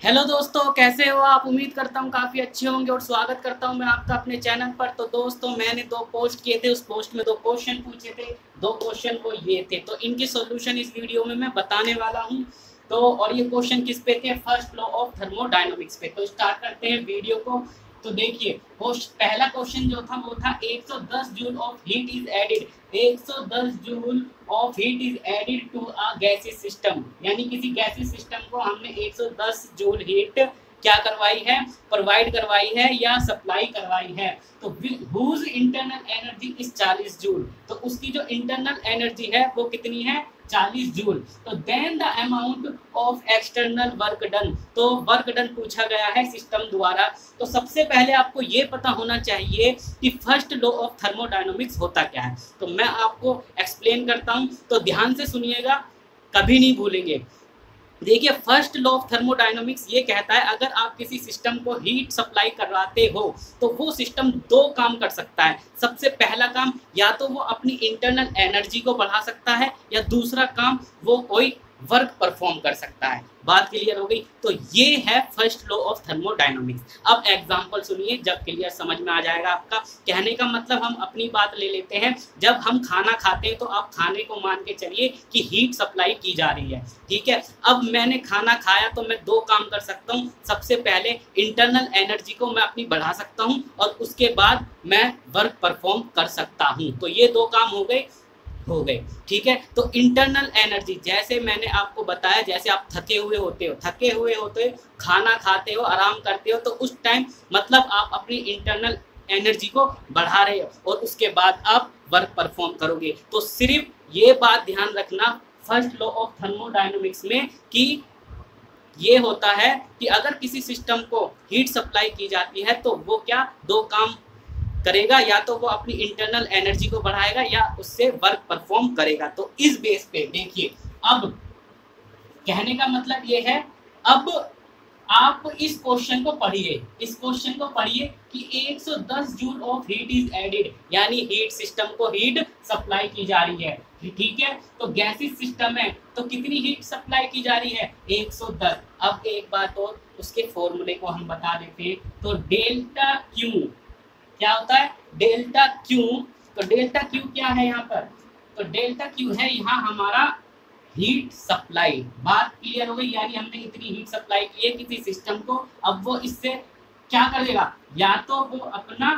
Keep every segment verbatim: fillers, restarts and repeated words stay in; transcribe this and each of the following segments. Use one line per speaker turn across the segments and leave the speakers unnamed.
Hello दोस्तों, कैसे हो आप। उम्मीद करता हूँ काफ़ी अच्छे होंगे और स्वागत करता हूँ मैं आपका अपने चैनल पर। तो दोस्तों, मैंने दो पोस्ट किए थे, उस पोस्ट में दो क्वेश्चन पूछे थे। दो क्वेश्चन वो ये थे, तो इनकी सॉल्यूशन इस वीडियो में मैं बताने वाला हूँ। तो और ये क्वेश्चन किस पे थे? फर्स्ट लॉ ऑफ थर्मोडायनामिक्स पे। तो स्टार्ट करते हैं वीडियो को। तो देखिए, पहला क्वेश्चन जो था वो था एक सौ दस joule of heat is added एक सौ दस joule of heat is added to a gaseous system. यानी किसी गैसियस सिस्टम को हमने एक सौ दस जूल हीट क्या करवाई है, प्रोवाइड करवाई है या सप्लाई करवाई है। तो हुज इंटरनल एनर्जी इज चालीस जूल। तो उसकी जो इंटरनल एनर्जी है वो कितनी है? चालीस जूल। तो then the amount of external work done. तो वर्क डन पूछा गया है सिस्टम द्वारा। तो सबसे पहले आपको ये पता होना चाहिए कि फर्स्ट लॉ ऑफ थर्मोडायनामिक्स होता क्या है। तो मैं आपको एक्सप्लेन करता हूँ, तो ध्यान से सुनिएगा, कभी नहीं भूलेंगे। देखिए, फर्स्ट लॉ ऑफ थर्मोडायनामिक्स ये कहता है, अगर आप किसी सिस्टम को हीट सप्लाई करवाते हो तो वो सिस्टम दो काम कर सकता है। सबसे पहला काम, या तो वो अपनी इंटरनल एनर्जी को बढ़ा सकता है, या दूसरा काम वो कोई वर्क परफॉर्म कर सकता है। बात क्लियर हो गई? तो ये है फर्स्ट लॉ ऑफ थर्मोडायनामिक्स। अब एग्जांपल सुनिए, जब क्लियर समझ में आ जाएगा आपका। कहने का मतलब, हम अपनी बात ले लेते हैं। जब हम खाना खाते हैं तो आप खाने को मान के चलिए कि हीट सप्लाई की जा रही है, ठीक है। अब मैंने खाना खाया तो मैं दो काम कर सकता हूँ। सबसे पहले इंटरनल एनर्जी को मैं अपनी बढ़ा सकता हूँ, और उसके बाद मैं वर्क परफॉर्म कर सकता हूँ। तो ये दो काम हो गए हो गए ठीक है। तो इंटरनल एनर्जी, जैसे मैंने आपको बताया, जैसे आप थके हुए होते हो थके हुए होते हो खाना खाते हो, आराम करते हो, तो उस टाइम मतलब आप अपनी इंटरनल एनर्जी को बढ़ा रहे हो, और उसके बाद आप वर्क परफॉर्म करोगे। तो सिर्फ ये बात ध्यान रखना फर्स्ट लॉ ऑफ थर्मोडायनामिक्स में, कि ये होता है कि अगर किसी सिस्टम को हीट सप्लाई की जाती है तो वो क्या दो काम करेगा, या तो वो अपनी इंटरनल एनर्जी को बढ़ाएगा या उससे वर्क परफॉर्म करेगा। तो इस बेस पे देखिए, अब कहने का मतलब ये है, अब आप इस क्वेश्चन को पढ़िए इस क्वेश्चन को पढ़िए कि एक सौ दस joule of heat is added, यानी हीट सिस्टम को हीट सप्लाई की जा रही है, ठीक है। तो गैसियस सिस्टम है तो कितनी हीट सप्लाई की जा रही है? एक सौ दस। अब एक बात और, उसके फॉर्मूले को हम बता देते हैं। तो डेल्टा क्यू क्या होता है? Delta Q. तो डेल्टा क्यू क्या है यहाँ पर? तो डेल्टा क्यू है यहाँ हमारा हीट सप्लाई। बात क्लियर हो गई? यानी हमने इतनी हीट सप्लाई की है किसी सिस्टम को। अब वो इससे क्या करेगा? या तो वो अपना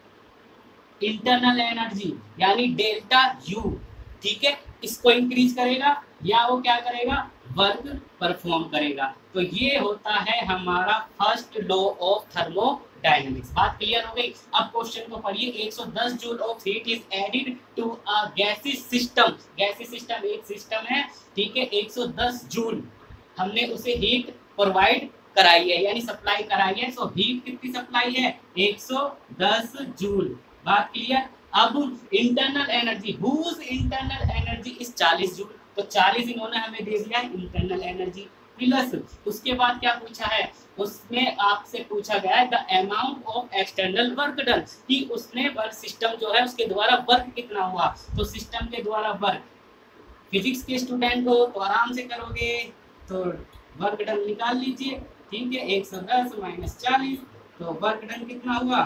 इंटरनल एनर्जी यानी डेल्टा यू, ठीक है, इसको इंक्रीज करेगा, या वो क्या करेगा? वर्क परफॉर्म करेगा। तो ये होता है हमारा फर्स्ट लॉ ऑफ थर्मोडायनामिक्स। बात क्लियर हो गई? अब क्वेश्चन को पढ़िए। एक सौ दस joule of heat is added to a gaseous system. Gaseous system एक सिस्टम है, ठीक है। एक सौ दस जूल हमने उसे हीट प्रोवाइड कराई है, यानी सप्लाई कराई है। सो हीट कितनी सप्लाई है? एक सौ दस जूल। बात क्लियर? अब internal energy, whose internal energy is चालीस जूल। तो चालीस इन्होंने हमें दे दिया है इंटरनल एनर्जी, प्लस उसके बाद क्या पूछा है? उसमें आपसे पूछा गया है the amount of external work done, कि उसने वर्क सिस्टम जो है उसके द्वारा वर्क कितना हुआ। तो सिस्टम के द्वारा वर्क, फिजिक्स के स्टूडेंट हो तो आराम से करोगे, तो वर्क डन निकाल लीजिए, ठीक है। एक सौ दस माइनस चालीस, तो वर्क डन कितना हुआ?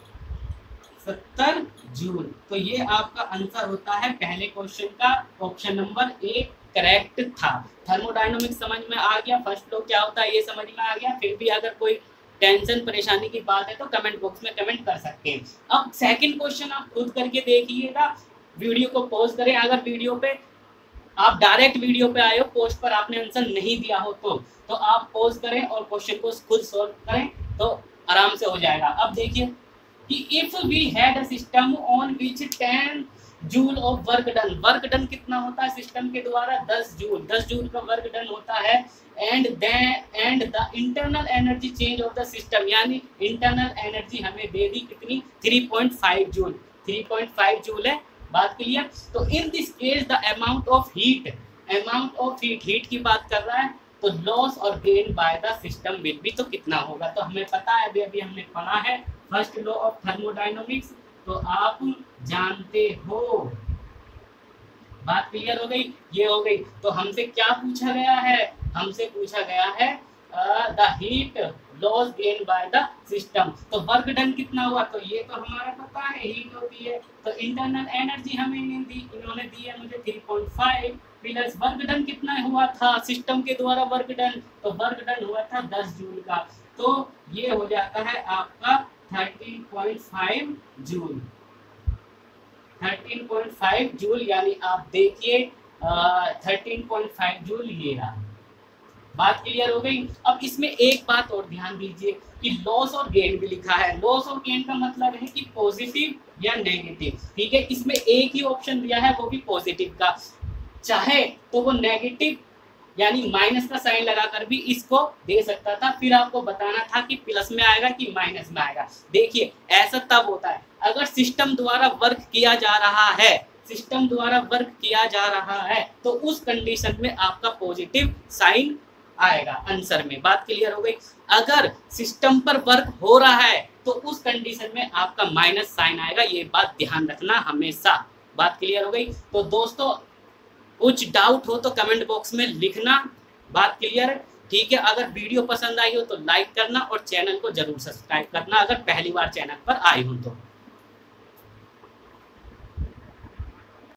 सत्तर जूल। तो ये आपका आंसर होता है पहले क्वेश्चन का। ऑप्शन नंबर ए करेक्ट था। थर्मोडायनामिक्स समझ में आ गया, फर्स्ट लॉ क्या होता है ये समझ में आ गया। फिर भी अगर कोई टेंशन परेशानी की बात है तो कमेंट बॉक्स में कमेंट कर सकते हैं। अब सेकंड क्वेश्चन आप खुद करके देखिएगा, वीडियो को पॉज करें। अगर वीडियो पे आप डायरेक्ट वीडियो पे आए हो, पोस्ट पर आपने आंसर नहीं दिया हो तो तो आप पॉज करें और क्वेश्चन को खुद सॉल्व करें, तो आराम से हो जाएगा। अब देखिए कि if we had a system on which ten joule of work done, work done कितना होता है सिस्टम के द्वारा? दस जूल। दस जूल का वर्क डन होता है। And then and the internal energy change of the system, यानी इंटरनल एनर्जी हमें दे दी कितनी? Three point five joule. Three point five joule है। बात क्लियर? तो in this case the amount of heat, amount of heat, heat की बात कर रहा है, तो लॉस और gain by the system will be, तो कितना होगा? तो हमें पता है, अभी अभी हमने पढ़ा है फर्स्ट लॉ ऑफ थर्मोडायनामिक्स, तो आप जानते हो। बात क्लियर हो गई? ये हो गई। तो हमसे क्या पूछा गया है? हमसे पूछा गया है the heat loss gain by the system. तो वर्क डन कितना हुआ, तो ये तो हमारा पता है हीट होती है। तो इंटरनल एनर्जी हमें नहीं दी, इन्होंने दी है मुझे three point five plus work done कितना हुआ था सिस्टम के द्वारा वर्क डन, तो वर्क डन हुआ था दस जूल का। तो ये हो जाता है आपका thirteen point five joule, thirteen point five joule, यानी आप देखिए थर्टीन पॉइंट फाइव जूल ये रहा। बात क्लियर हो गई। अब इसमें एक बात और ध्यान दीजिए कि लॉस और गेन भी लिखा है। लॉस और गेन का मतलब है कि पॉजिटिव या नेगेटिव, ठीक है। इसमें एक ही ऑप्शन दिया है वो भी पॉजिटिव का, चाहे तो वो नेगेटिव यानी माइनस का साइन लगाकर भी इसको दे सकता था, फिर आपको बताना था कि प्लस में आएगा कि माइनस में आएगा। देखिए ऐसा तब होता है अगर सिस्टम द्वारा वर्क किया जा रहा है, सिस्टम द्वारा वर्क किया जा रहा है तो उस कंडीशन में आपका पॉजिटिव साइन आएगा आंसर में। बात क्लियर हो गई। अगर सिस्टम पर वर्क हो रहा है तो उस कंडीशन में आपका माइनस साइन आएगा, ये बात ध्यान रखना हमेशा। बात क्लियर हो गई। तो दोस्तों कुछ डाउट हो तो कमेंट बॉक्स में लिखना। बात क्लियर है, ठीक है। अगर वीडियो पसंद आई हो तो लाइक करना और चैनल को जरूर सब्सक्राइब करना अगर पहली बार चैनल पर आए हो तो।